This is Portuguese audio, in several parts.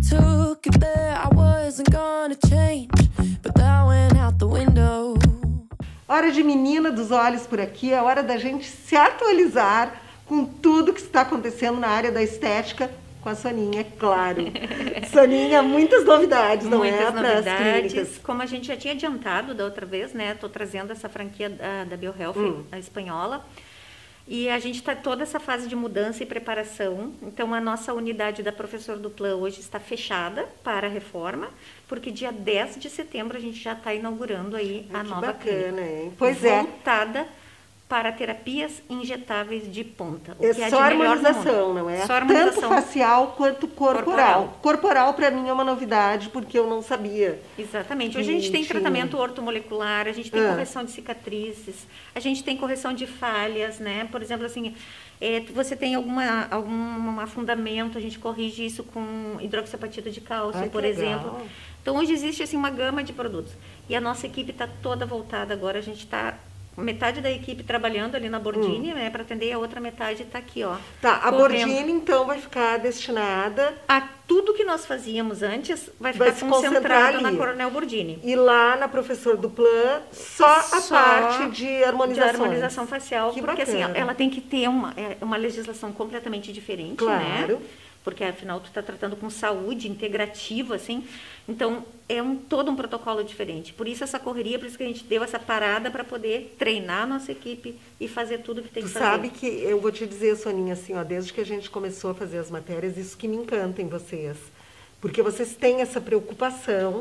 took it there, I wasn't gonna change, but that went out the window. Hora de menina dos olhos por aqui, é hora da gente se atualizar com tudo que está acontecendo na área da estética, com a Soninha, é claro. Soninha, muitas novidades, não é? Muitas Para as novidades. clínicas. Como a gente já tinha adiantado da outra vez, né? Estou trazendo essa franquia da BioHealth, a espanhola. E a gente está toda essa fase de mudança e preparação. Então, a nossa unidade da Professor Duplan hoje está fechada para a reforma, porque dia 10 de setembro a gente já está inaugurando aí a Que nova bacana, clínica. hein? Pois é. Voltada para terapias injetáveis de ponta. O É que só de melhor no harmonização, mundo. não é? Só harmonização. Tanto facial quanto corporal. Corporal, para mim, é uma novidade, porque eu não sabia. Exatamente. Hoje a gente tem tratamento ortomolecular, a gente tem correção de cicatrizes, a gente tem correção de falhas, né? Por exemplo, assim, você tem algum afundamento, a gente corrige isso com hidroxiapatita de cálcio, por exemplo. Então, hoje existe assim, uma gama de produtos. E a nossa equipe está toda voltada agora, a gente está... Metade da equipe trabalhando ali na Bordini, né, para atender, a outra metade está aqui, ó. Tá, a correndo. Bordini, então, vai ficar destinada... A tudo que nós fazíamos antes vai Vai ficar se concentrar concentrado na ali. Coronel Bordini. E lá na Professor Duplan, só a parte de De harmonização. harmonização facial, Que porque assim, bacana. ela tem que ter uma legislação completamente diferente, Claro. né? Porque afinal tu está tratando com saúde integrativa, assim. Então, é todo um protocolo diferente. Por isso essa correria, por isso que a gente deu essa parada para poder treinar a nossa equipe e fazer tudo que tem que Tu fazer. sabe que eu vou te dizer, Soninha, assim, ó, desde que a gente começou a fazer as matérias, isso que me encanta em vocês. Porque vocês têm essa preocupação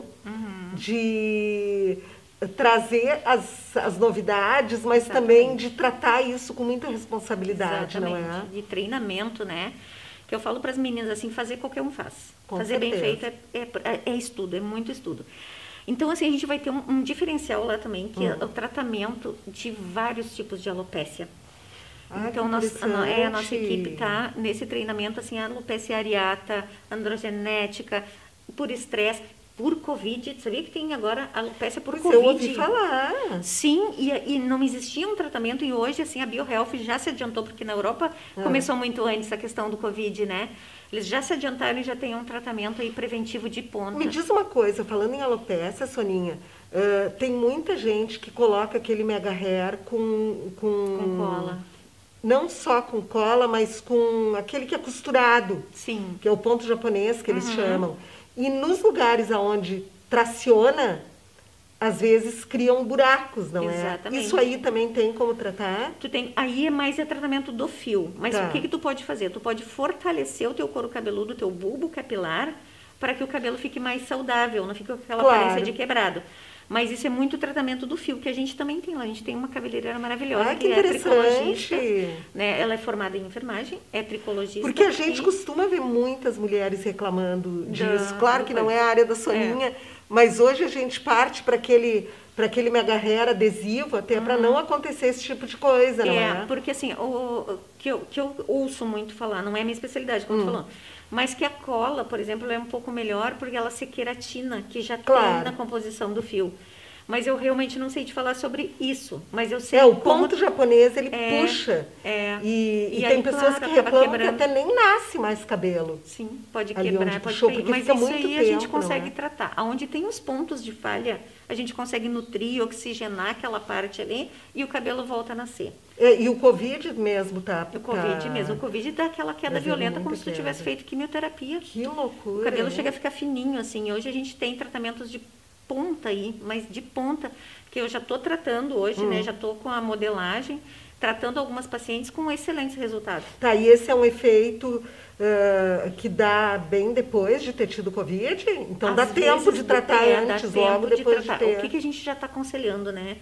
de trazer as novidades, mas também de tratar isso com muita responsabilidade, não é? De treinamento, né? Que eu falo para as meninas assim, fazer qualquer um faz. Com fazer bem certeza. feito é estudo, é muito estudo. Então, assim, a gente vai ter um diferencial lá também, que é o tratamento de vários tipos de alopécia. Então, a nossa equipe está nesse treinamento, assim, alopecia areata, androgenética, por estresse, por Covid. Sabia que tem agora alopecia por Covid? Eu ouvi falar. Sim, e não existia um tratamento, e hoje, assim, a BioHealth já se adiantou, porque na Europa começou muito antes a questão do Covid, né? Eles já se adiantaram e já tem um tratamento aí preventivo de ponta. Me diz uma coisa, falando em alopecia, Soninha, tem muita gente que coloca aquele mega hair com cola. Não só com cola, mas com aquele que é costurado. Sim. Que é o ponto japonês que eles chamam. E nos lugares onde traciona, às vezes criam buracos, não é? Exatamente. Isso aí também tem como tratar? Aí é tratamento do fio. Mas o que tu pode fazer? Tu pode fortalecer o teu couro cabeludo, o teu bulbo capilar, para que o cabelo fique mais saudável, não fique com aquela aparência de quebrado. Mas isso é muito tratamento do fio, que a gente também tem lá. A gente tem uma cabeleireira maravilhosa, que é tricologista. Né? Ela é formada em enfermagem, é tricologista. Porque a gente costuma ver muitas mulheres reclamando disso. Claro que não é a área da Soninha, mas hoje a gente parte para aquele mega hair adesivo, até para não acontecer esse tipo de coisa, não é? Porque assim, o que eu ouço muito falar, não é a minha especialidade, como tu falou, mas que a cola, por exemplo, é um pouco melhor porque ela se queratina, que já tem na composição do fio. Mas eu realmente não sei te falar sobre isso. Mas eu sei o ponto japonês, ele puxa. E tem pessoas que reclamam que até nem nasce mais cabelo. Sim, pode quebrar, pode cair. Mas isso aí a gente consegue tratar. Onde tem os pontos de falha, a gente consegue nutrir, oxigenar aquela parte ali e o cabelo volta a nascer. E o Covid mesmo tá... O Covid mesmo. O Covid dá aquela queda violenta, como se tu tivesse feito quimioterapia. Que loucura. O cabelo chega a ficar fininho, assim. Hoje a gente tem tratamentos de ponta aí, mas de ponta, que eu já estou tratando hoje, né? Já estou com a modelagem, tratando algumas pacientes com excelentes resultados. Tá, e esse é um efeito que dá bem depois de ter tido Covid? Então dá tempo de tratar antes, logo depois de ter. O que a gente já está aconselhando, né?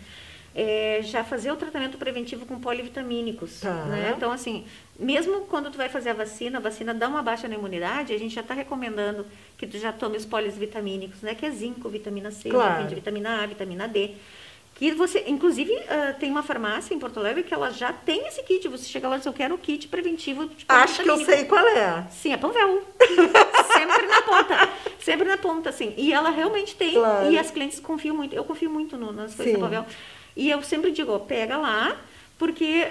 Já fazer o tratamento preventivo com polivitamínicos. Né? Então, assim, mesmo quando tu vai fazer a vacina dá uma baixa na imunidade, a gente já está recomendando que tu já tome os polivitamínicos, né? Que é zinco, vitamina C, vitamina A, vitamina D. Que você, inclusive, tem uma farmácia em Porto Alegre que ela já tem esse kit. Você chega lá e diz, eu quero o kit preventivo de Acho que eu sei qual é. Sim, é Panvel. Sempre na ponta. Sempre na ponta, assim. E ela realmente tem. E as clientes confiam muito. Eu confio muito nas coisas da Panvel. E eu sempre digo, pega lá, porque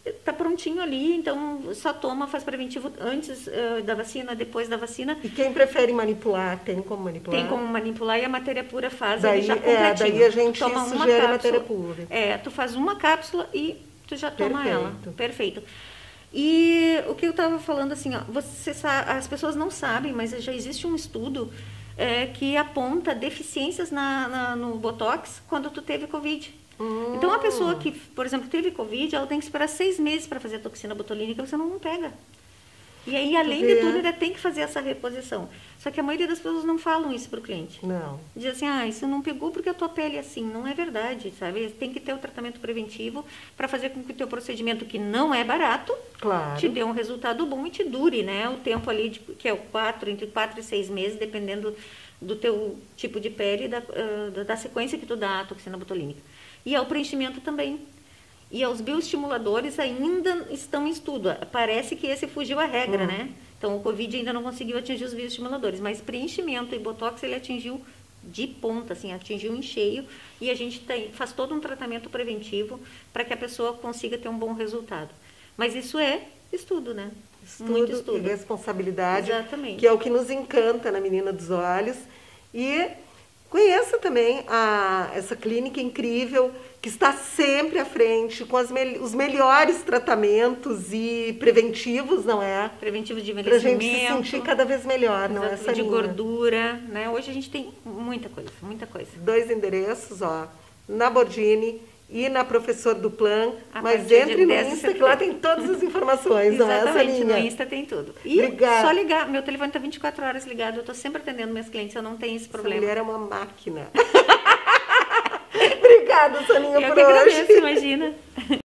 tá prontinho ali, então só toma, faz preventivo antes da vacina, depois da vacina. E quem prefere manipular, tem como manipular? Tem como manipular e a matéria pura faz daí, ele já completinho. Daí a gente toma uma sugere cápsula, matéria pura. tu faz uma cápsula e tu já toma Perfeito. ela. Perfeito. E o que eu estava falando assim, ó, as pessoas não sabem, mas já existe um estudo que aponta deficiências no Botox quando tu teve Covid. Então, a pessoa que, por exemplo, teve Covid, ela tem que esperar 6 meses para fazer a toxina botulínica, você não pega. E aí, além de tudo, ainda tem que fazer essa reposição. Só que a maioria das pessoas não falam isso para o cliente. Não. Diz assim, isso não pegou porque a tua pele é assim. Não é verdade, sabe? Tem que ter o tratamento preventivo para fazer com que o teu procedimento, que não é barato, claro, te dê um resultado bom e te dure, né? O tempo ali, que é entre 4 e 6 meses, dependendo do teu tipo de pele e da sequência que tu dá a toxina botulínica. E ao preenchimento também. E aos bioestimuladores ainda estão em estudo. Parece que esse fugiu à regra, né? Então, o Covid ainda não conseguiu atingir os bioestimuladores, mas preenchimento e Botox ele atingiu de ponta, assim, atingiu em cheio, e a gente faz todo um tratamento preventivo para que a pessoa consiga ter um bom resultado. Mas isso é estudo, né? Muito estudo. E responsabilidade, exatamente, que é o que nos encanta na Menina dos Olhos. E conheça também essa clínica incrível, que está sempre à frente, com os melhores tratamentos e preventivos, não é? Preventivos de envelhecimento. Para a gente se sentir cada vez melhor, não é, Saninha? De gordura, né? Hoje a gente tem muita coisa, muita coisa. 2 endereços, na Bordini e na Professor Duplan, mas entre no Insta, que lá tem todas as informações, não é, Saninha? Exatamente, no Insta tem tudo. E só ligar, meu telefone está 24 horas ligado, eu estou sempre atendendo meus clientes, eu não tenho esse problema. Essa mulher é uma máquina. Obrigada, Saninha, por hoje. Eu que agradeço, imagina.